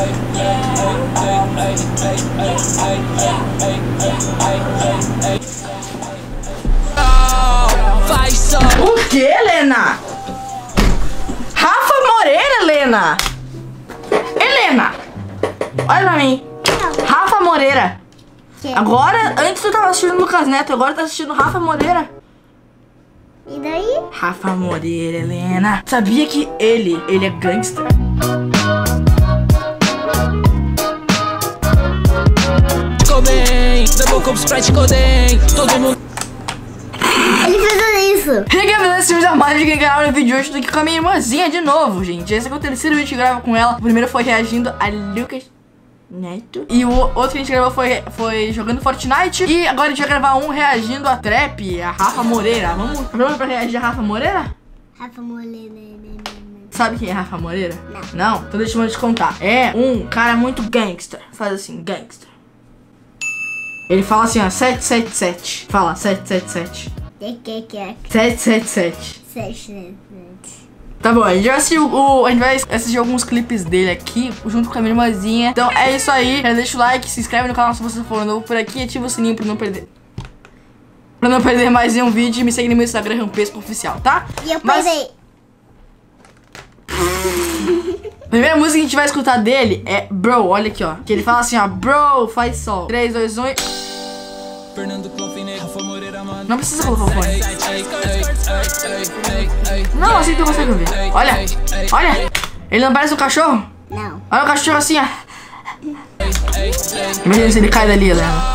O que, Helena? Rafa Moreira, Helena? Helena, olha pra mim. Rafa Moreira. Agora, antes tu tava assistindo Lucas Neto, agora tá assistindo Rafa Moreira. E daí? Rafa Moreira, Helena. Sabia que ele é gangster? Todo mundo. Ele fez isso. E aí, galera, se já mais de canal no vídeo de hoje, tô aqui com a minha irmãzinha de novo, gente. Esse aqui é o terceiro vídeo que grava com ela. O primeiro foi reagindo a Lucas Neto. E o outro que a gente gravou foi jogando Fortnite. E agora a gente vai gravar um reagindo a Trap, a Rafa Moreira. Vamos pra reagir a Rafa Moreira? Rafa Moreira. Sabe quem é Rafa Moreira? Não? Então deixa eu te contar. É um cara muito gangster. Faz assim, gangster. Ele fala assim, ó, 777. Fala, 777. 777. Tá bom, a gente vai assistir alguns clipes dele aqui, junto com a minha irmãzinha. Então é isso aí, deixa o like, se inscreve no canal se você for novo por aqui, ativa o sininho pra não perder mais nenhum vídeo. E me segue no meu Instagram, Rampesco Oficial, tá? E eu parei. A primeira música que a gente vai escutar dele é Bro, olha aqui, ó. Que ele fala assim, ó, Bro, faz sol. 3, 2, 1 e... Não precisa colocar o fone. Não, assim tu consegue ouvir. Olha, olha. Ele não parece um cachorro? Não. Olha o cachorro assim, ó. Imagina se ele cai dali, Helena.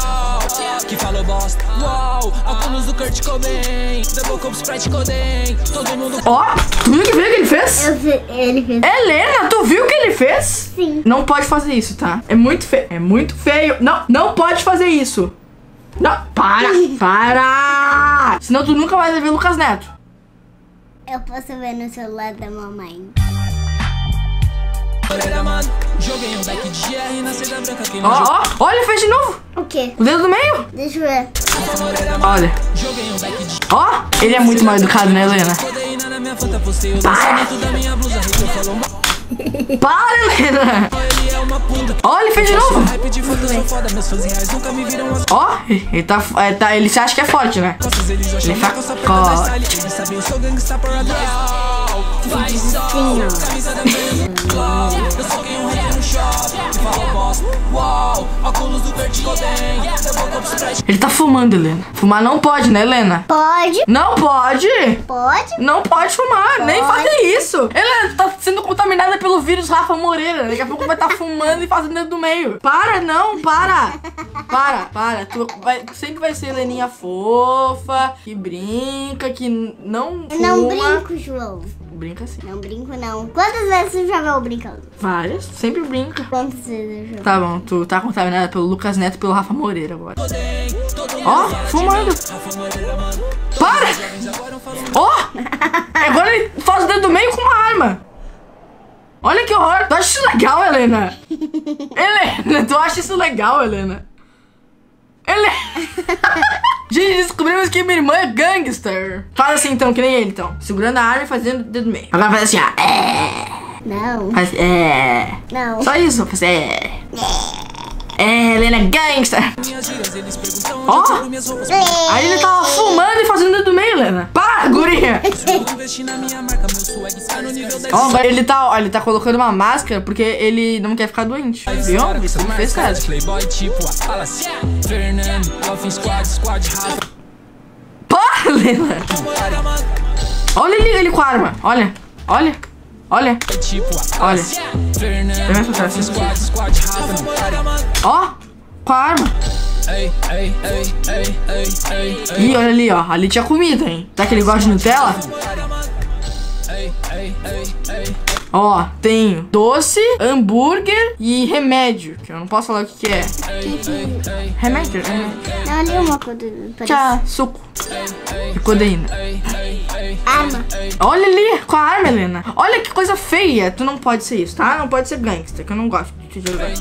Ó, tu viu o que ele fez? Ele fez. Helena, tu viu o que ele fez? Sim. Não pode fazer isso, tá? É muito feio. É muito feio. Não pode fazer isso. Não, para! Senão tu nunca mais vai ver Lucas Neto. Eu posso ver no celular da mamãe. Ó, olha, fez de novo. O quê? O dedo do meio. Deixa eu ver. Olha. Ó, ele é muito mal educado, né, Helena? Para, Helena. Olha, ele fez de novo. Ó, ele se acha que é forte, né? Ele tá Ele tá fumando, Helena. Fumar não pode, né, Helena? Pode. Não pode? Pode. Não pode fumar, Pode. nem fazer isso. Helena, tu tá sendo contaminada pelo vírus Rafa Moreira. Daqui a pouco vai estar fumando e fazendo dedo do meio. Para, não, para. Para. Tu sempre vai ser Heleninha fofa, que brinca, que não fuma. Eu não brinco, João. Brinca sim. Não brinco, não. Quantas vezes você já viu brincando? Várias, sempre brinca. Quantas vezes eu já? Tá bom, tu tá contaminada pelo Lucas Neto e pelo Rafa Moreira agora. Ó, fumando. Para! Ó! Agora ele faz o dedo do meio com uma arma. Olha que horror. Tu acha isso legal, Helena? Helena, tu acha isso legal, Helena? Gente, descobrimos que minha irmã é gangster. Faz assim então, que nem ele então. Segurando a arma e fazendo o dedo do meio. Agora faz assim, ó. Não. Faz Não. Só isso, faz Helena é gangster. Ó. Aí ele tava fumando e fazendo dedo do meio, Helena. Para, guria. Ó, agora ele tá colocando uma máscara porque ele não quer ficar doente. Viu? Isso não fez caso. Para, Helena. Olha ele com a arma. Olha. Olha. Ó, com a arma. Ih, olha ali, ó. Ali tinha comida, hein? Tá que ele gosta de Nutella? Ó, tem doce, hambúrguer e remédio. Que eu não posso falar o que é. Remédio. Não, ali uma coisa. Tchau, suco. E codeína. Arma. Olha ali, com a arma, Helena. Olha que coisa feia. Tu não pode ser isso, tá? Não pode ser gangster, que eu não gosto de te jogar.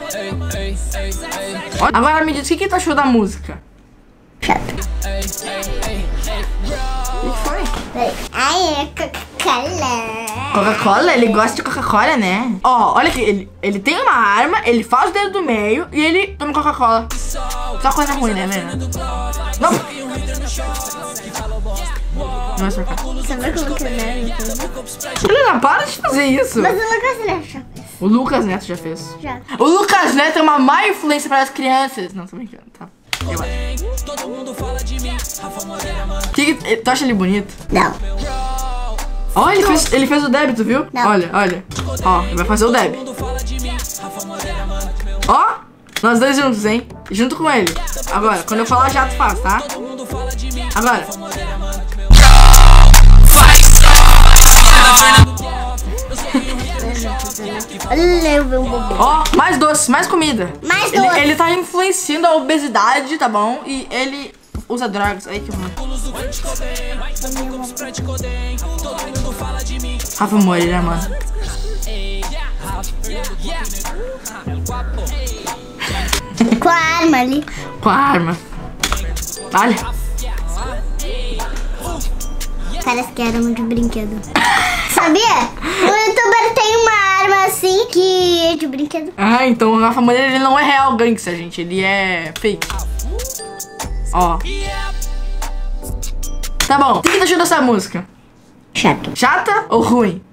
Agora me diz, o que tu achou da música? Chato. O que foi? Ai, é Coca-Cola. Coca-Cola? Ele gosta de Coca-Cola, né? Ó, olha aqui, ele tem uma arma, ele faz o dedo do meio e ele toma Coca-Cola. Só coisa ruim, né, Helena? Não! Não vai trocar. Você vai colocar neve? Helena, para de fazer isso. Mas o Lucas Neto já fez. O Lucas Neto já fez. Já. O Lucas Neto é uma má influência para as crianças. Não, tô brincando, tá? Eu acho. Tu acha ele bonito? Não. Ó, ele fez o débito, viu? Não. Olha, olha. Ó, ele vai fazer o débito. Ó, nós dois juntos, hein? Junto com ele. Agora, quando eu falar já tu faz, tá? Agora. Olha, um bobão. Ó, mais doce, mais comida. Mais doce. Ele tá influenciando a obesidade, tá bom? E ele usa drogas. Aí que ruim. Rafa Moreira, mano. Com a arma ali. Com a arma. Olha. Parece que era arma de brinquedo. Sabia? O youtuber tem uma arma assim que é de brinquedo. Ah, então o Rafa Moreira ele não é real gangster, gente. Ele é fake. Ó. Tá bom. O que você achou dessa música? Chato. Chata ou ruim?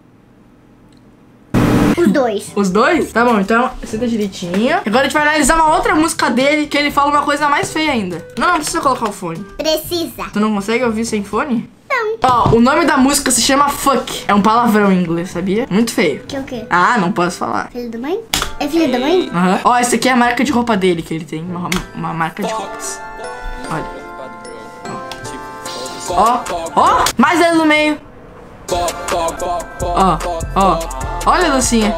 Os dois. Os dois? Tá bom, então senta direitinho. Agora a gente vai analisar uma outra música dele que ele fala uma coisa mais feia ainda. Não precisa colocar o fone. Precisa. Tu não consegue ouvir sem fone? Não. Ó, o nome da música se chama Fuck. É um palavrão em inglês, sabia? Muito feio. Que é o quê? Ah, não posso falar. Filho da mãe? É filho da mãe? Aham. Ó, essa aqui é a marca de roupa dele que ele tem. Uma marca de roupas. Olha. Ó, ó. Mais dedo no meio. Ó, ó. Olha a dancinha.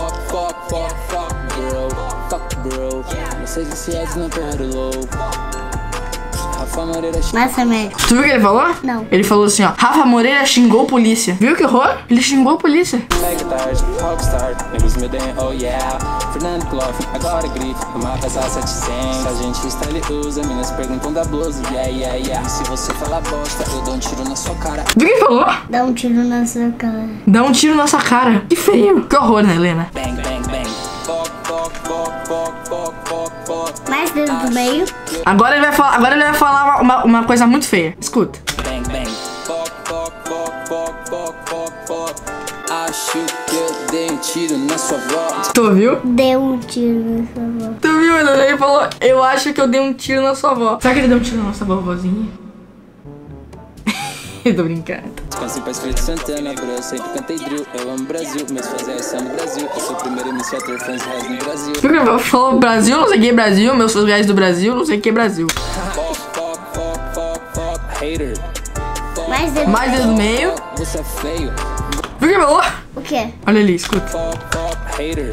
Massa médico. Tu viu o que ele falou? Não. Ele falou assim, ó. Rafa Moreira xingou a polícia. Viu que horror? Ele xingou a polícia. Viu que ele falou? Dá um tiro na sua cara. Dá um tiro na sua cara. Que feio. Que horror, né, Helena? Mais dedo do meio. Agora ele vai falar uma coisa muito feia. Escuta. Acho que eu dei um tiro na sua voz. Tu viu? Deu um tiro na sua avó. Tu viu, Helena? Ele falou, eu acho que eu dei um tiro na sua avó. Será que ele deu um tiro na nossa vovozinha? Eu tô brincando. Descanse pra Espírito Santana, bro. Eu sempre cantei drill. Eu amo o Brasil. Meus fãs é são no Brasil. Eu sou o primeiro MC a ter fãs reais no Brasil. Viu que ele falou Brasil, não sei o que é Brasil. Meus fãs reais do Brasil, não sei o que é Brasil. Hater. Mais dedo. Mais dedo no meio. Você é feio. Viu que ele falou? O quê? Olha ali, escuta. Hater.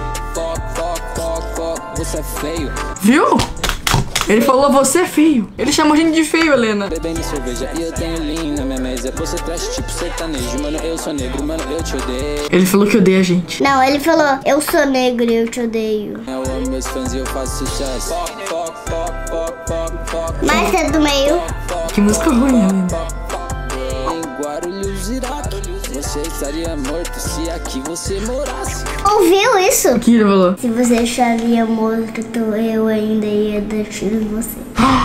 Você é feio. Viu? Ele falou, você é feio. Ele chamou a gente de feio, Helena. Bebendo cerveja e eu tenho lean na minha mesa. Você trash tipo sertanejo. Mano, eu sou negro. Mano, eu te odeio. Ele falou que odeia a gente. Não, ele falou, eu sou negro e eu te odeio. Eu amo meus fãs e eu faço sucesso. Mais dedo do meio. Que música ruim, Helena. Em Guarulhos, Iraque, você estaria morto se aqui você morasse. Ouviu isso? O que ele falou? Se você estaria morto, eu ainda ia dar tiro em você.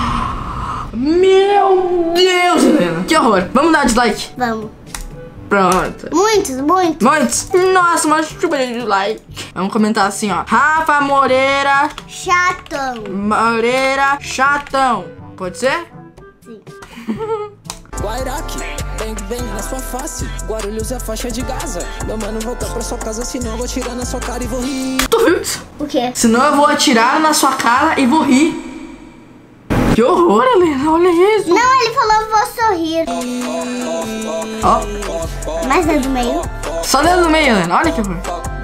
Meu Deus, Helena. Que horror. Vamos dar dislike? Vamos. Pronto. Muitos. Muitos. Nossa, mas chupa de dislike. Vamos comentar assim, ó. Rafa Moreira. Chatão. Moreira chatão. Pode ser? Sim. Guairaque, bang na sua face. Guarulhos é a faixa de Gaza. Meu mano, volta pra sua casa, senão eu vou tirar na sua cara e vou rir. Tu viu isso? O quê? Senão eu vou atirar na sua cara e vou rir. Que horror, Helena. Olha isso. Não, ele falou, vou sorrir. Ó. Mais dedo do meio. Só dedo no meio, Helena. Olha que horror.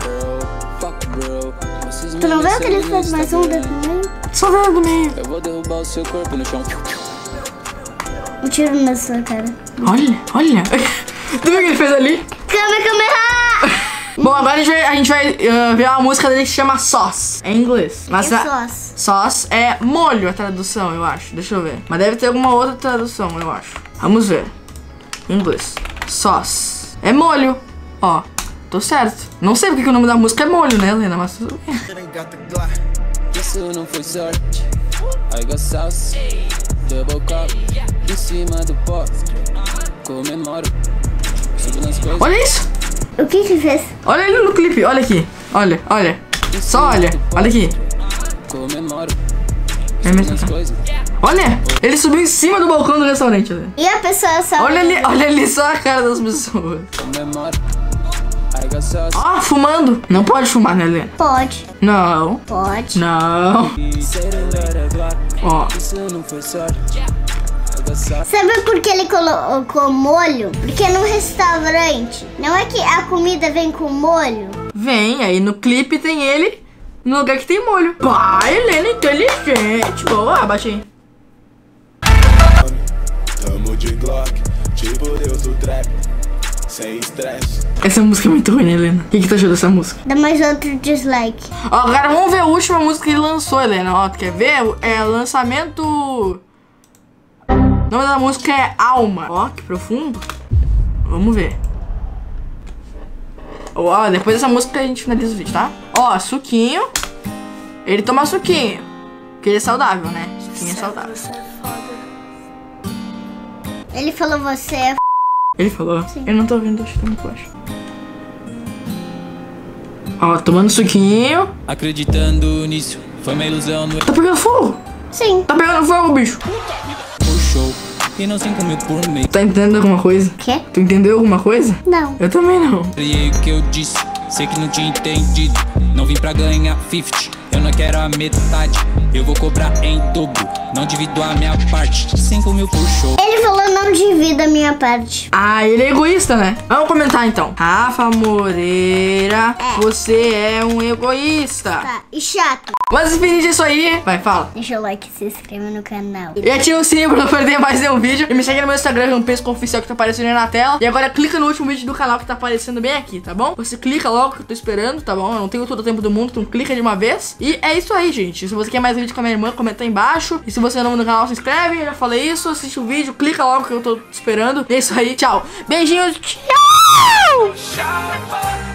Tu não viu que ele fez mais um dedo no meio? Só dedo no meio. Eu vou derrubar o seu corpo no chão. Um tiro na sua cara. Olha. Tu viu o que ele fez ali? Câmera! Bom, agora a gente vai ver uma música dele que se chama Sauce. É em inglês. Mas sauce é molho, a tradução, eu acho. Deixa eu ver. Mas deve ter alguma outra tradução, eu acho. Vamos ver. Em inglês. Sauce. É molho. Ó, tô certo. Não sei porque que o nome da música é molho, né, Helena? Mas tudo bem. Isso não foi sorte. I got sauce, double cup, em cima do pó. Comemoro, subo nas coisas. Olha isso. O que que fez? Olha ele no clipe. Olha aqui. Olha, olha. Só olha. Olha aqui. Comemoro, É mesmo. Olha, ele subiu em cima do balcão do restaurante. Helena. E a pessoa só... Olha ali só a cara das pessoas. comemoro. I got sauce. Ó, fumando. Não pode fumar, né, Helena? Pode, Não. pode. Não. Ó. Isso não foi sorte. I got sauce. Sabe por que ele colocou molho? Porque no restaurante, não é que a comida vem com molho? Vem, aí no clipe tem ele no lugar que tem molho. Pá, Helena inteligente. Boa, baixei. Tamo de Glock, tipo Deus do trap, sem estresse. Essa música é muito ruim, né, Helena? O que tu achou dessa música? Dá mais outro dislike. Ó, agora vamos ver a última música que ele lançou, Helena. Ó, tu quer ver? É lançamento... O nome da música é Alma. Ó, que profundo. Vamos ver. Ó, depois dessa música a gente finaliza o vídeo, tá? Ó, suquinho. Ele toma suquinho. Porque ele é saudável, né? Suquinho é saudável. Ele falou você é Ele falou? Sim. Eu não tô ouvindo, acho que tá muito baixo. Ó, tomando suquinho. Acreditando nisso, foi uma ilusão no Tá pegando fogo. Sim. Tá pegando fogo, bicho. show. E não 5 mil por mês. Tá entendendo alguma coisa? Quê? Tu entendeu alguma coisa? Não. Eu também não. E o que eu disse, sei que não tinha entendido. Não vim pra ganhar 50, eu não quero a metade. Eu vou cobrar em dobro, não divido a minha parte. 5 mil por show. Ele falou não divida a minha parte. Ah, ele é egoísta, né? Vamos comentar então. Rafa Moreira, você é um egoísta. Tá, e chato. Mas enfim, isso aí. Vai, fala. Deixa o like e se inscreva no canal. E ativa o sininho pra não perder mais nenhum vídeo. E me segue no meu Instagram, Rampesco Oficial, que tá aparecendo aí na tela. E agora clica no último vídeo do canal que tá aparecendo bem aqui, tá bom? Você clica logo que eu tô esperando, tá bom? Eu não tenho todo o tempo do mundo, então clica de uma vez. E é isso aí, gente. Se você quer mais vídeo com a minha irmã, comenta aí embaixo. E se você é novo no canal, se inscreve. Eu já falei isso, assiste o vídeo, clica logo que eu tô esperando. E é isso aí, tchau. Beijinhos, tchau!